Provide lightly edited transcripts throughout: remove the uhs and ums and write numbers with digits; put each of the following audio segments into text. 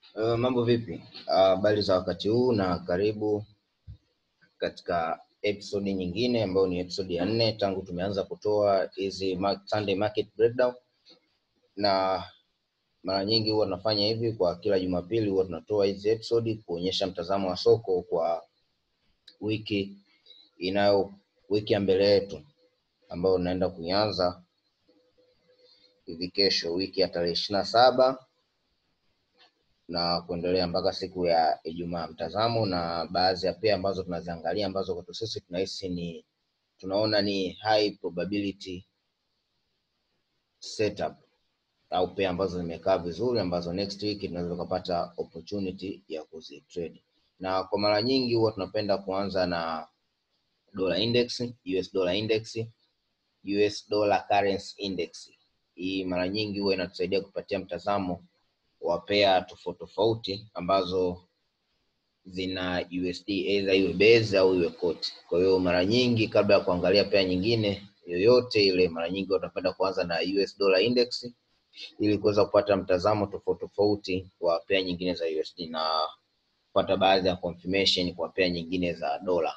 Mambo vipi? Habari za wakati huu na karibu katika episode nyingine ambayo ni episode ya 4 tangu tumeanza kutoa hizi Sunday market breakdown, na mara nyingi huwa tunafanya hivi kwa kila Jumapili. Huwa tunatoa hizi episode kuonyesha mtazamo wa soko kwa wiki ya mbele yetu ambayo tunaenda kuanza hivi kesho, wiki ya tarehe 27 na kuendelea mpaka siku ya Ijumaa. Mtazamo na baadhi ya pair ambazo tunaziangalia ambazo kwa sisi tunahisi tunaona ni high probability setup au pair ambazo zimekaa vizuri, ambazo next week tunaweza kupata opportunity ya kuzitrade. Na kwa mara nyingi huwa tunapenda kuanza na dollar index, US dollar index, US dollar currency index. Hii mara nyingi huwa inatusaidia kupatia mtazamo wa pair tofauti tofauti ambazo zina USD, either iwe base au iwe quote. Kwa hiyo mara nyingi kabla ya kuangalia pair nyingine yoyote ile, mara nyingi utapenda kuanza na US dollar index ili kuweza kupata mtazamo tofauti tofauti wa pair nyingine za USD na kupata baadhi ya confirmation kwa pair nyingine za dola.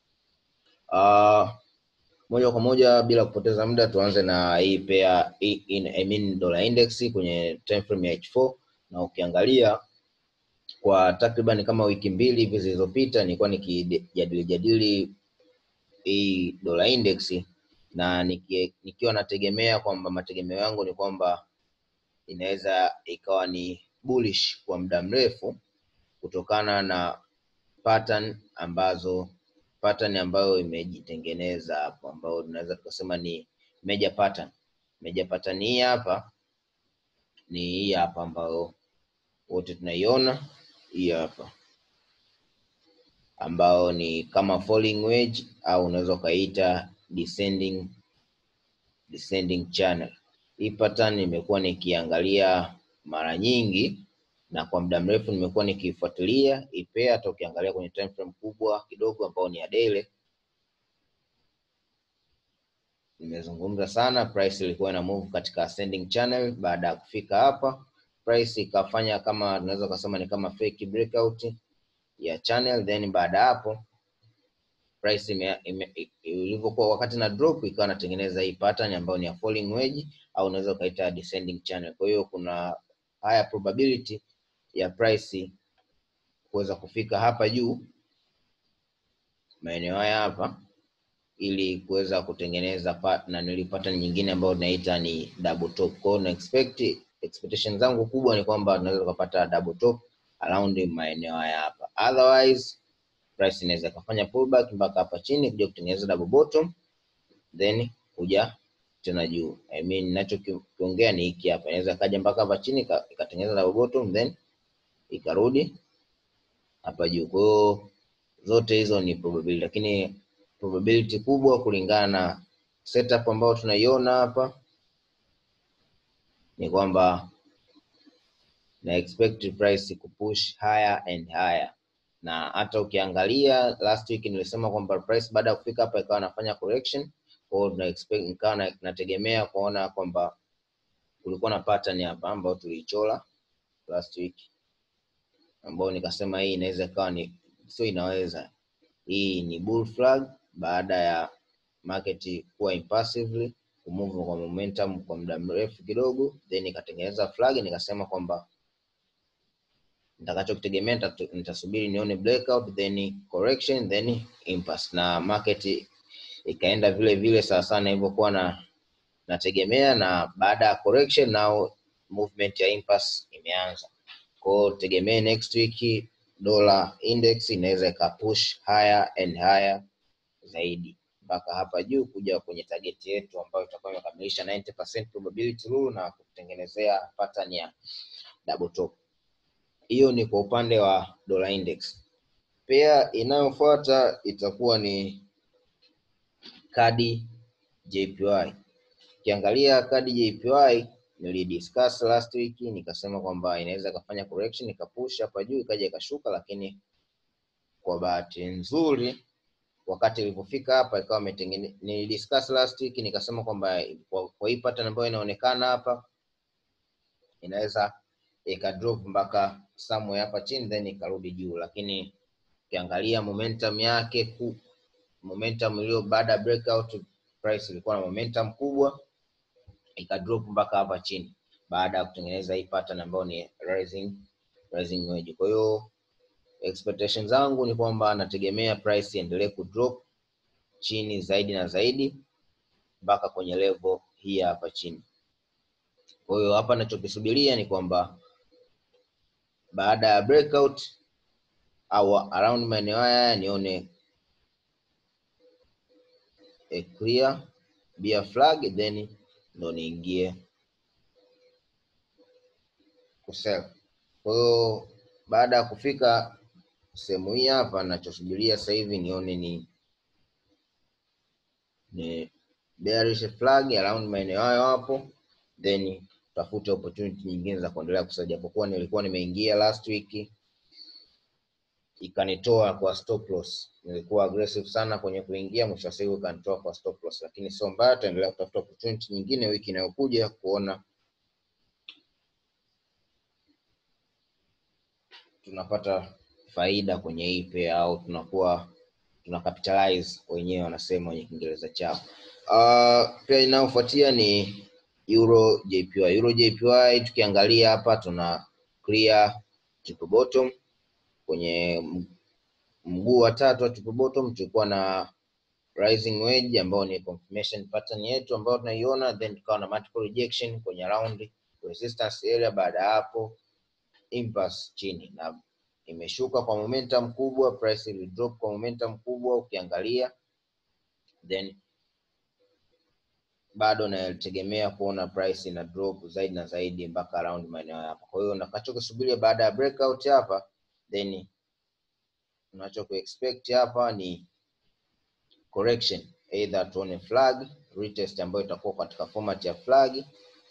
Moja kwa moja bila kupoteza muda tuanze na hii pair dollar index kwenye time frame ya H4. Na ukiangalia kwa takriban kama wiki mbili hivi zilizopita nilikuwa nikijadili hii dollar index, na nikiwa nategemea kwamba mategemeo yangu ni kwamba inaweza ikawa ni bullish kwa muda mrefu kutokana na pattern ambayo imejitengeneza hapo, ambayo tunaweza tukasema ni major pattern. Major pattern hii hapa ni hii hapa ambayo wote tunaiona, hii hapa ambao ni kama falling wedge au unaweza kaita descending channel. Hii pattern nimekuwa nikiangalia mara nyingi na kwa muda mrefu nimekuwa nikifuatilia hii pair. Hata ukiangalia kwenye time frame kubwa kidogo ambao ni ya daily, nimezungumza sana, price ilikuwa ina move katika ascending channel. Baada ya kufika hapa, price ikafanya kama tunaweza kusema ni kama fake breakout ya channel, then baada hapo price ilivyokuwa wakati na drop ikawa inatengeneza hii pattern ambayo ni ya falling wedge au unaweza kaita descending channel. Kwa hiyo kuna higher probability ya price kuweza kufika hapa juu maeneo haya hapa ili kuweza kutengeneza pattern nyingine ambayo tunaita ni double top. Kwa hiyo expectation zangu kubwa ni kwamba tunaweza kupata double top around maeneo haya hapa. Otherwise price inaweza kufanya pullback mpaka hapa chini kuja kutengeneza double bottom then kuja tena juu. Ninachokiongea ni hiki hapa, inaweza kaja mpaka hapa chini ikatengeneza double bottom then ikarudi hapa juu. Kwa hiyo zote hizo ni probability, lakini probability kubwa kulingana na setup ambayo tunaiona hapa ni kwamba na expect price kupush higher and higher. Na hata ukiangalia last week nilisema kwamba price baada ya kufika hapa ikawa nafanya correction, kwa hiyo nikawa nategemea kuona kwamba kulikuwa na pattern hapa ambayo tuliichora last week, ambayo nikasema hii inaweza ikawa hii ni bull flag baada ya market kuwa impulsively kumove kwa momentum kwa muda mrefu kidogo, then ikatengeneza flag. Nikasema kwamba nitakachokitegemea nitasubiri nione breakout then correction then impulse, na market ikaenda vile vile sawa sana ilivyokuwa nategemea, na baada ya correction now movement ya impulse imeanza. Kwa hiyo tegemea next week dollar index inaweza ikapush higher and higher zaidi mpaka hapa juu kuja kwenye target yetu ambayo itakuwa imekamilisha 90% probability rule na kutengenezea pattern ya double top. Hiyo ni kwa upande wa dollar index. Pair inayofuata itakuwa ni CAD JPY. Ukiangalia CAD JPY nilidiscuss last week, nikasema kwamba inaweza kufanya correction ikapush hapa juu ikaja ikashuka, lakini kwa bahati nzuri wakati ilipofika hapa ikawa nilidiscuss last week nikasema kwamba kwa hii pattern ambayo inaonekana hapa inaweza ika drop mpaka somewhere hapa chini then ikarudi juu, lakini ukiangalia momentum yake momentum iliyo baada ya breakout, price ilikuwa na momentum kubwa, ika drop mpaka hapa chini baada ya kutengeneza hii pattern ambayo ni rising wedge. Kwa hiyo expectations zangu ni kwamba nategemea price iendelee ku drop chini zaidi na zaidi mpaka kwenye level hii hapa chini. Kwa hiyo hapa ninachokisubiria ni kwamba baada ya breakout au around maeneo haya nione a clear bear flag then ndo niingie kusell. Kwa hiyo baada ya kufika sehemu hii hapa, ninachosubiria sasa hivi nione ni bearish flag around maeneo hayo hapo, then tutafuta opportunity nyingine za kuendelea kusaidia. Japokuwa nilikuwa nimeingia last week ikanitoa kwa stop loss, nilikuwa aggressive sana kwenye kuingia, mwisho wa siku ikanitoa kwa stop loss, lakini sio mbaya, tutaendelea kutafuta opportunity nyingine wiki inayokuja kuona tunapata faida kwenye hii pair au tunakuwa tuna capitalize wenyewe wanasema kwenye Kiingereza chao. Pair inayofuatia ni Euro JPY. Euro JPY tukiangalia hapa tuna clear triple bottom kwenye mguu wa tatu wa triple bottom, tulikuwa na rising wedge ambao ni confirmation pattern yetu ambayo tunaiona, then tukawa na multiple rejection kwenye round resistance area. Baada ya hapo impulse chini na imeshuka kwa momentum kubwa, price ili drop kwa momentum kubwa ukiangalia, then bado nategemea kuona price ina drop zaidi na zaidi mpaka around maeneo hapa. Kwa hiyo nakachokusubiria baada ya breakout hapa, then tunachoku expect hapa ni correction, either tuone flag retest ambayo itakuwa katika format ya flag,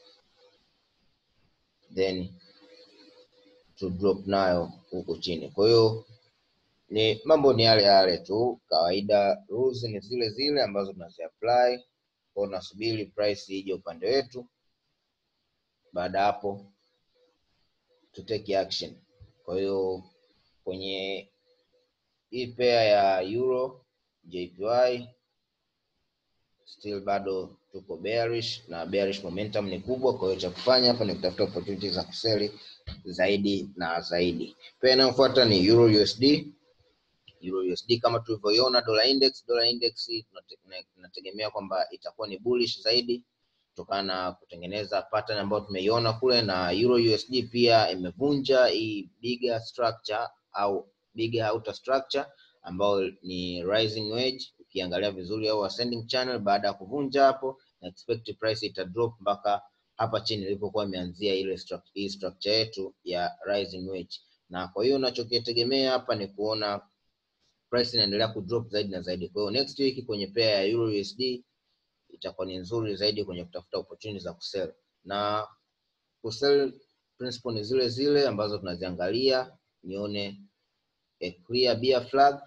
then to drop nayo huko chini. Kwa hiyo ni mambo ni yale yale tu, kawaida rules ni zile zile ambazo tunazi apply. Kwa nasubiri price ije upande wetu, baada hapo to take action. Kwa hiyo kwenye hii pair ya Euro JPY still bado tuko bearish na bearish momentum ni kubwa. Kwa hiyo cha kufanya hapa ni kutafuta opportunities za kuseli zaidi na zaidi. Pair inayofuata ni Euro USD. Euro USD kama tulivyoiona dollar index tunategemea kwamba itakuwa ni bullish zaidi kutokana na kutengeneza pattern ambayo tumeiona kule, na Euro USD pia imevunja hii bigger structure au bigger outer structure ambayo ni rising wedge ukiangalia vizuri, au ascending channel. Baada ya kuvunja hapo, na expect price ita drop mpaka hapa chini ilipokuwa imeanzia ile structure yetu ya rising wedge. Na kwa hiyo ninachokitegemea hapa ni kuona price inaendelea ku drop zaidi na zaidi. Kwa hiyo next week kwenye pair ya Euro USD itakuwa ni nzuri zaidi kwenye kutafuta opportunities za kusell. Na kusell principle ni zile zile ambazo tunaziangalia, nione a clear bear flag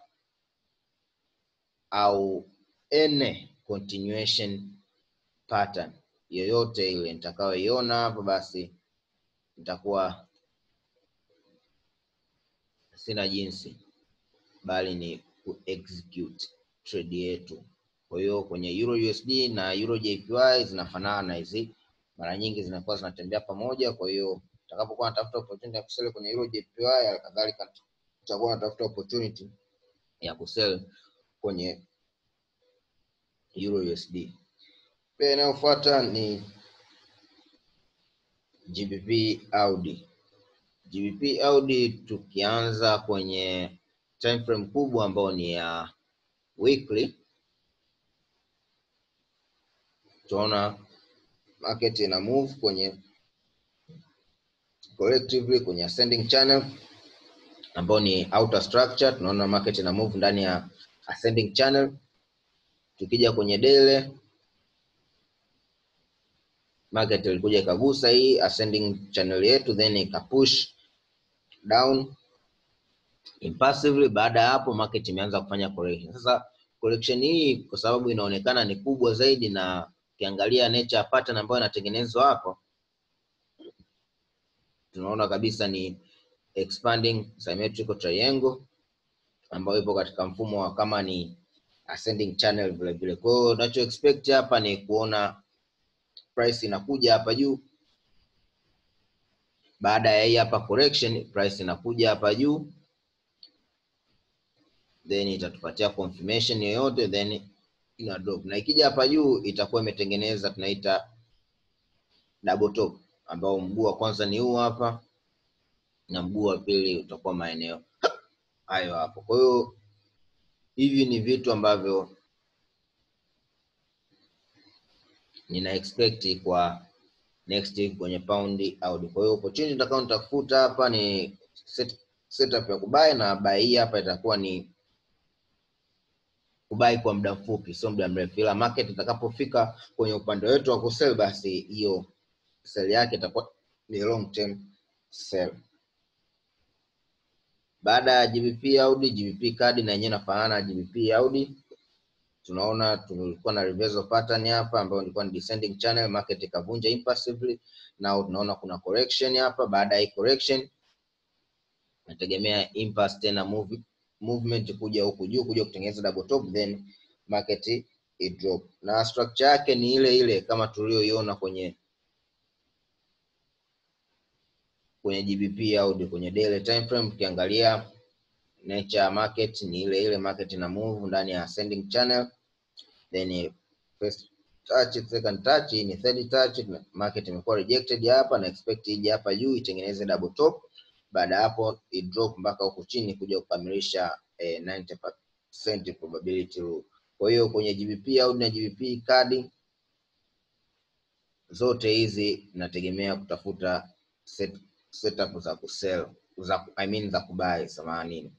au any continuation pattern yoyote ile nitakayoiona hapo, basi nitakuwa sina jinsi bali ni ku execute trade yetu. Kwa hiyo kwenye Euro USD na Euro JPY zinafanana hizi, mara nyingi zinakuwa zinatembea pamoja. Kwa hiyo utakapokuwa unatafuta opportunity ya kusell kwenye Euro JPY, kadhalika utakuwa unatafuta opportunity ya kusell kwenye Euro USD. Pia inayofuata ni GBP AUD. GBP AUD tukianza kwenye time frame kubwa ambao ni ya weekly, tunaona market ina move kwenye collectively kwenye ascending channel ambao ni outer structure. Tunaona market ina move ndani ya ascending channel. Tukija kwenye daily, market ilikuja ikagusa hii ascending channel yetu, then ikapush down impulsively. Baada ya hapo market imeanza kufanya correction. Sasa correction hii kwa sababu inaonekana ni kubwa zaidi, na ukiangalia nature ya pattern ambayo inatengenezwa hapo, tunaona kabisa ni expanding symmetrical triangle ambayo ipo katika mfumo wa kama ni ascending channel vile vile. Kwa hiyo tunacho expect hapa ni kuona price inakuja hapa juu. Baada ya hii hapa correction, price inakuja hapa juu, then itatupatia confirmation yoyote, then ina drop, na ikija hapa juu itakuwa imetengeneza tunaita double top, ambao mguu wa kwanza ni huu hapa na mguu wa pili utakuwa maeneo hayo hapo. Kwa hiyo hivi ni vitu ambavyo nina expect kwa next week kwenye pound AUD. Kwa hiyo opportunity nitakao nitafuta hapa ni setup ya kubai, na buy hii hapa itakuwa ni kubai kwa muda mfupi, sio muda mrefu, ila market itakapofika kwenye upande wetu wa kusell, basi hiyo sell yake itakuwa ni long term sell. Baada ya GBP AUD, GBP CAD na yenyewe inafanana GBP AUD. Tunaona tulikuwa na reversal pattern hapa ambayo ilikuwa ni descending channel, market ikavunja impulsively. Now tunaona kuna correction hapa. Baada ya correction nategemea impulse tena movement kuja huku juu kuja kutengeneza double top, then market drop, na structure yake ni ile ile kama tulioiona kwenye GBP AUD kwenye daily time frame. Ukiangalia nature ya market ni ile ile, market ina move ndani ya ascending channel, then first touch, second touch, ni third touch, market imekuwa rejected hapa na expect ije hapa juu itengeneze double top. Baada hapo i drop mpaka huko chini kuja kukamilisha 90% probability rule. Kwa hiyo kwenye GBP AUD na GBP CAD zote hizi nategemea kutafuta setup za kusell, za kubuy samahani.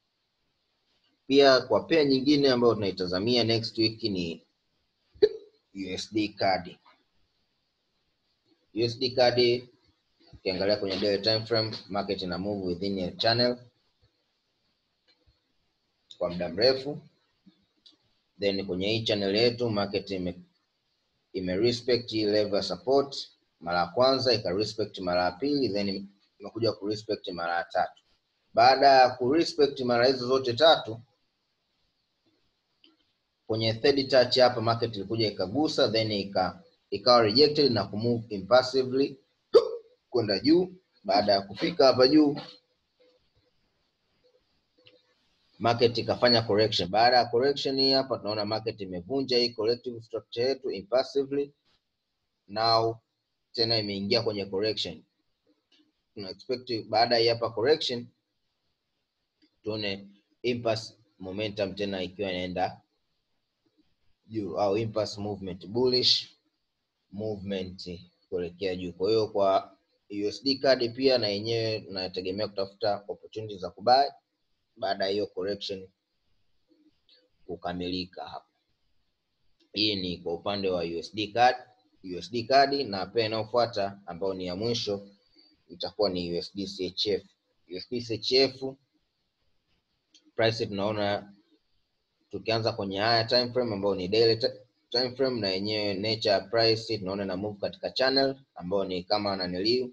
Pia kwa pair nyingine ambayo tunaitazamia next week ni USD CAD. USD CAD ukiangalia kwenye daily time frame, market ina move within a channel kwa muda mrefu, then kwenye hii channel yetu market ime respect level support mara ya kwanza, ika respect mara ya pili, then imekuja ku respect mara ya tatu. Baada ya ku respect mara hizo zote tatu, kwenye third touch hapa market ilikuja ikagusa, then ikawa rejected na kumove impulsively kwenda juu. Baada ya kufika hapa juu, market ikafanya correction. Baada ya correction hii hapa tunaona market imevunja hii corrective structure yetu impulsively. Now tena imeingia kwenye correction. Tuna expect baada ya hapa correction tuone impulse momentum tena ikiwa inaenda juu, au impulse movement, bullish movement kuelekea juu. Kwa hiyo kwa USD CAD pia na yenyewe tunategemea kutafuta opportunities za kubuy baada ya hiyo correction kukamilika hapa. Hii ni kwa upande wa USD CAD, na pia inayofuata ambayo ni ya mwisho itakuwa ni USD CHF. USD CHF price tunaona tukianza kwenye haya time frame ambayo ni daily time frame, na yenyewe nature ya price tunaona na move katika channel ambayo ni kama naniliu.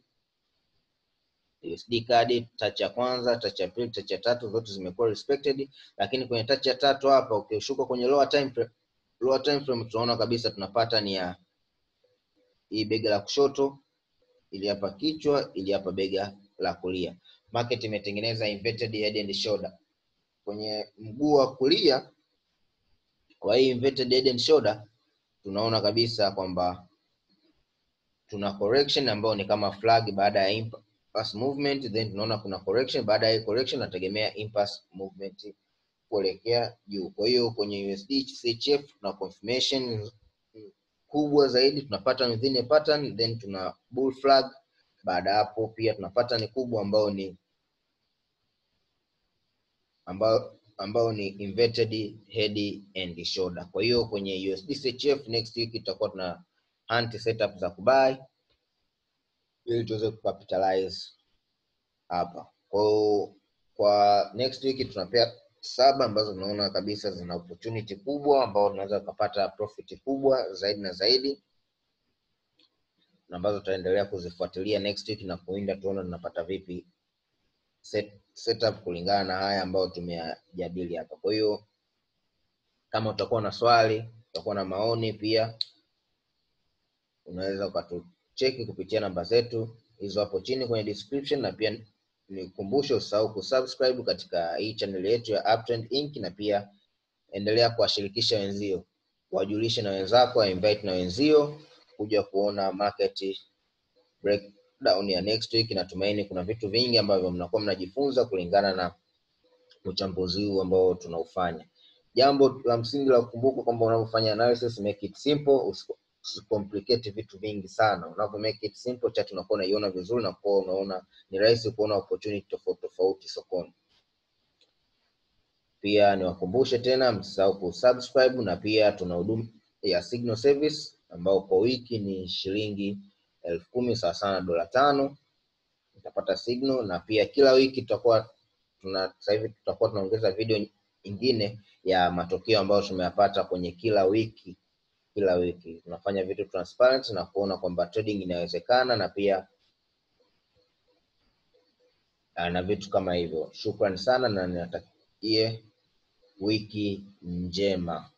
USD CAD touch ya kwanza, touch ya pili, touch ya tatu zote zimekuwa respected, lakini kwenye touch ya tatu hapa ukishuka kwenye lower time frame tunaona kabisa tunapata ni ya hii bega la kushoto, ili hapa kichwa, ili hapa bega la kulia. Market imetengeneza inverted head and shoulder kwenye mguu wa kulia. Kwa hii inverted head and shoulder tunaona kabisa kwamba tuna correction ambayo ni kama flag baada ya impulse movement, then tunaona kuna correction. Baada ya correction nategemea impulse movement kuelekea juu. Kwa hiyo kwenye USD CHF tuna confirmation kubwa zaidi, tunapata within a pattern, then tuna bull flag. Baada hapo pia tuna pattern kubwa ambao ni inverted head and shoulder. Kwa hiyo kwenye USD CHF next week itakuwa tuna hunt setup za kubuy ili tuweze kucapitalize hapa. Kwa next week tunapea 7 ambazo tunaona kabisa zina opportunity kubwa ambao tunaweza kupata profit kubwa zaidi na zaidi. ambazo tutaendelea kuzifuatilia next week na kuinda tuone tunapata vipi setup kulingana na haya ambayo tumeyajadili hapa. Kwa hiyo kama utakuwa na swali, utakuwa na maoni, pia unaweza ukatucheki kupitia namba zetu hizo hapo chini kwenye description, na pia nikukumbushe usahau kusubscribe katika hii channel yetu ya Uptrend Inc, na pia endelea kuwashirikisha wenzio, wajulishe na wenzako, invite na wenzio kuja kuona market breakdown ya next week. Natumaini kuna vitu vingi ambavyo mnakuwa mnajifunza kulingana na uchambuzi huu ambao tunaufanya. Jambo la msingi la kukumbuka kwamba unapofanya analysis, make it simple, usicomplicate vitu vingi sana. Unapo make it simple, chart unakuwa unaiona vizuri na kwa unaona ni rahisi kuona opportunity tofauti tofauti sokoni. Pia niwakumbushe tena msisahau kusubscribe, na pia tuna huduma ya signal service ambao kwa wiki ni shilingi 10,000 sawa sana $5. Utapata signal, na pia kila wiki tutakuwa sasa hivi tutakuwa tunaongeza video nyingine ya matokeo ambayo tumeyapata kwenye kila wiki. Kila wiki tunafanya vitu transparent na kuona kwamba trading inawezekana, na pia na vitu kama hivyo. Shukrani sana na ninatakie wiki njema.